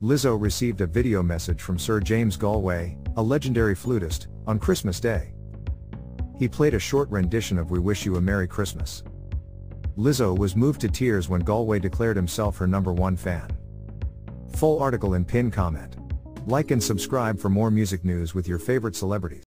Lizzo received a video message from Sir James Galway, a legendary flutist, on Christmas Day. He played a short rendition of "We Wish You a Merry Christmas." Lizzo was moved to tears when Galway declared himself her #1 fan. Full article in pinned comment. Like and subscribe for more music news with your favorite celebrities.